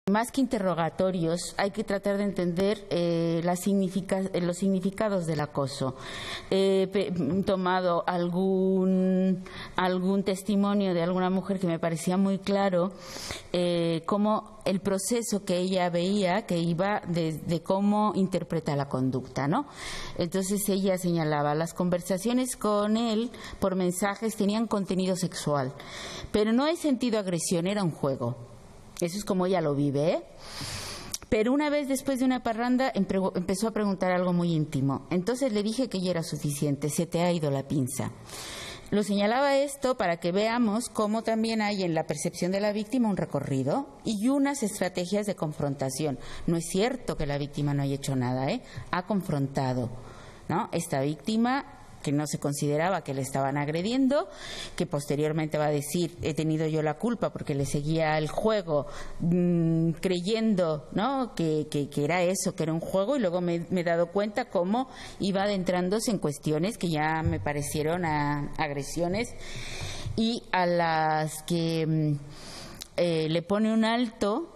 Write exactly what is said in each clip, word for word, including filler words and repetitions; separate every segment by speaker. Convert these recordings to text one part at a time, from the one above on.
Speaker 1: Más que interrogatorios, hay que tratar de entender eh, la significa, los significados del acoso. He eh, tomado algún, algún testimonio de alguna mujer que me parecía muy claro, eh, cómo el proceso que ella veía, que iba de, de cómo interpreta la conducta, ¿no? Entonces ella señalaba, las conversaciones con él por mensajes tenían contenido sexual, pero no he sentido agresión, era un juego. Eso es como ella lo vive, ¿eh? Pero una vez después de una parranda empezó a preguntar algo muy íntimo. Entonces le dije que ya era suficiente, se te ha ido la pinza. Lo señalaba esto para que veamos cómo también hay en la percepción de la víctima un recorrido y unas estrategias de confrontación. No es cierto que la víctima no haya hecho nada, ¿eh? Ha confrontado, ¿no? Esta víctima, que no se consideraba que le estaban agrediendo, que posteriormente va a decir, he tenido yo la culpa porque le seguía el juego, mmm, creyendo, ¿no?, que, que, que era eso, que era un juego, y luego me, me he dado cuenta cómo iba adentrándose en cuestiones que ya me parecieron a, agresiones, y a las que eh, le pone un alto.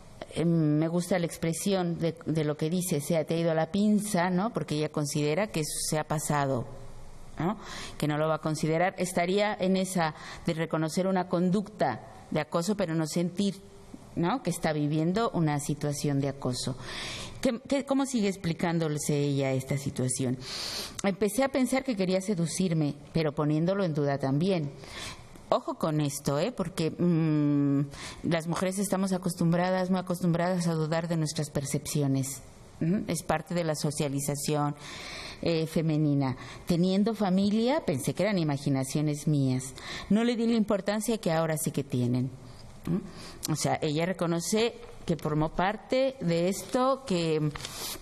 Speaker 1: Me gusta la expresión de, de lo que dice, se te ha ido la pinza, ¿no?, porque ella considera que eso se ha pasado, ¿no?, que no lo va a considerar. Estaría en esa de reconocer una conducta de acoso, pero no sentir, ¿no?, que está viviendo una situación de acoso. ¿Qué, qué, ¿Cómo sigue explicándose ella esta situación? Empecé a pensar que quería seducirme, pero poniéndolo en duda también. Ojo con esto, ¿eh? Porque mmm, las mujeres estamos acostumbradas, muy acostumbradas a dudar de nuestras percepciones. ¿Mm? Es parte de la socialización eh, femenina. Teniendo familia, pensé que eran imaginaciones mías. No le di la importancia que ahora sí que tienen. ¿Mm? O sea, ella reconoce que formó parte de esto, que,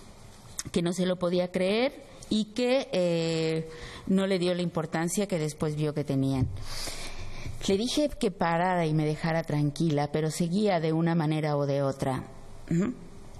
Speaker 1: que no se lo podía creer y que eh, no le dio la importancia que después vio que tenían. Le dije que parara y me dejara tranquila, pero seguía de una manera o de otra. ¿Mm?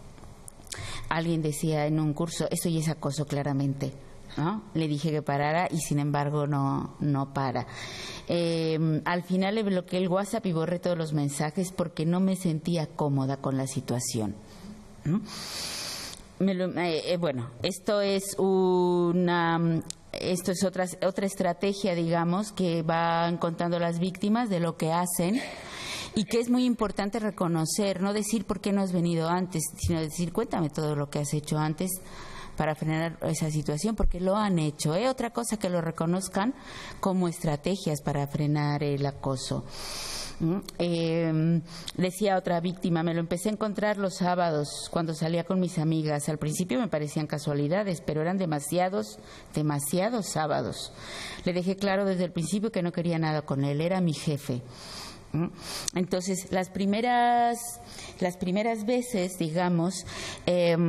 Speaker 1: Alguien decía en un curso, esto ya es acoso claramente, ¿no? Le dije que parara y sin embargo no, no para. Eh, al final le bloqueé el WhatsApp y borré todos los mensajes porque no me sentía cómoda con la situación. ¿Mm? Me lo, eh, eh, bueno, esto es una... Esto es otra, otra estrategia, digamos, que van contando las víctimas de lo que hacen y que es muy importante reconocer, no decir por qué no has venido antes, sino decir cuéntame todo lo que has hecho antes para frenar esa situación, porque lo han hecho. ¿eh? Otra cosa, que lo reconozcan como estrategias para frenar el acoso. Eh, decía otra víctima, me lo empecé a encontrar los sábados cuando salía con mis amigas. Al principio me parecían casualidades, pero eran demasiados, demasiados sábados. Le dejé claro desde el principio que no quería nada con él, era mi jefe. Entonces, las primeras, las primeras veces, digamos, eh,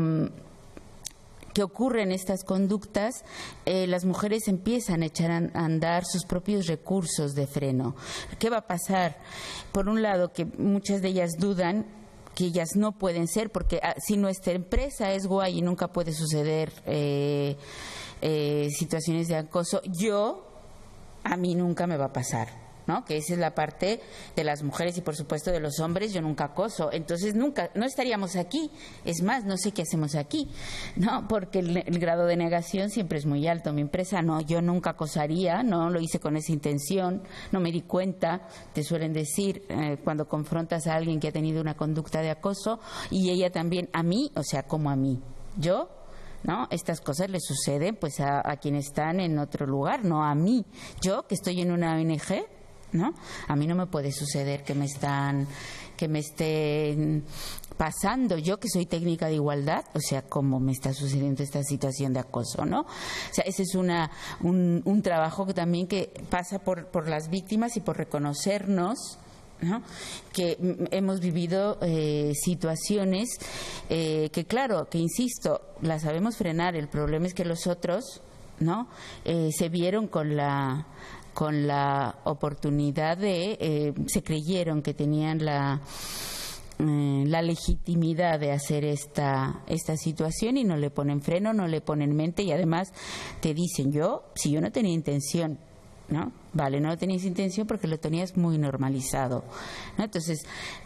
Speaker 1: que ocurren estas conductas, eh, las mujeres empiezan a echar a andar sus propios recursos de freno. ¿Qué va a pasar? Por un lado, que muchas de ellas dudan que ellas no pueden ser, porque ah, si nuestra empresa es guay y nunca puede suceder eh, eh, situaciones de acoso, yo, a mí nunca me va a pasar. ¿No? Que esa es la parte de las mujeres y por supuesto de los hombres, yo nunca acoso, entonces nunca, no estaríamos aquí, es más, no sé qué hacemos aquí, ¿no? Porque el, el grado de negación siempre es muy alto. Mi empresa no, yo nunca acosaría, no lo hice con esa intención, no me di cuenta, te suelen decir eh, cuando confrontas a alguien que ha tenido una conducta de acoso, y ella también, a mí, o sea, como a mí, yo, ¿no? Estas cosas le suceden pues a, a quienes están en otro lugar, no a mí, yo que estoy en una O N G, ¿no? A mí no me puede suceder que me están, que me estén pasando, yo que soy técnica de igualdad, o sea, cómo me está sucediendo esta situación de acoso, ¿no? O sea, ese es una, un, un trabajo que también que pasa por, por las víctimas y por reconocernos, ¿no? Que hemos vivido eh, situaciones eh, que, claro, que insisto, las sabemos frenar. El problema es que los otros, ¿no? Eh, se vieron con la con la oportunidad de, eh, se creyeron que tenían la, eh, la legitimidad de hacer esta, esta situación y no le ponen freno, no le ponen mente, y además te dicen, yo, si yo no tenía intención, ¿no? Vale, no lo tenías intención porque lo tenías muy normalizado, ¿no? Entonces,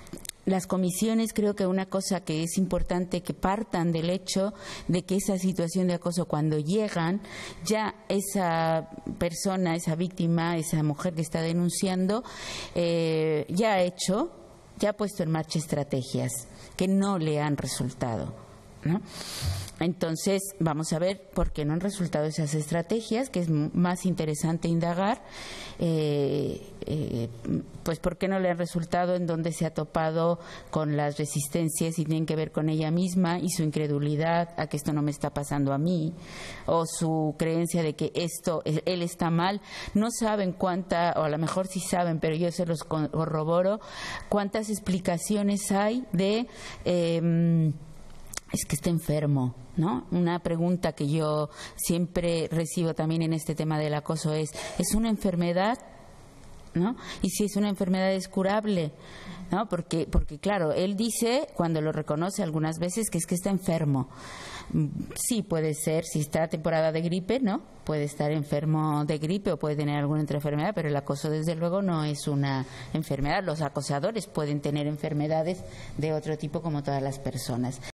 Speaker 1: las comisiones, creo que una cosa que es importante que partan del hecho de que esa situación de acoso, cuando llegan, ya esa persona, esa víctima, esa mujer que está denunciando, eh, ya ha hecho, ya ha puesto en marcha estrategias que no le han resultado, ¿no? Entonces, vamos a ver por qué no han resultado esas estrategias, que es más interesante indagar, eh, eh, pues por qué no le han resultado, en dónde se ha topado con las resistencias y tienen que ver con ella misma y su incredulidad a que esto no me está pasando a mí, o su creencia de que esto, él está mal. No saben cuánta, o a lo mejor sí saben, pero yo se los corroboro, cuántas explicaciones hay de... Eh, es que está enfermo, ¿no? Una pregunta que yo siempre recibo también en este tema del acoso es, ¿es una enfermedad? ¿No? Y si es una enfermedad es curable, ¿no? Porque, porque claro, él dice, cuando lo reconoce algunas veces, que es que está enfermo. Sí, puede ser, si está temporada de gripe, ¿no? Puede estar enfermo de gripe o puede tener alguna otra enfermedad, pero el acoso desde luego no es una enfermedad. Los acosadores pueden tener enfermedades de otro tipo como todas las personas.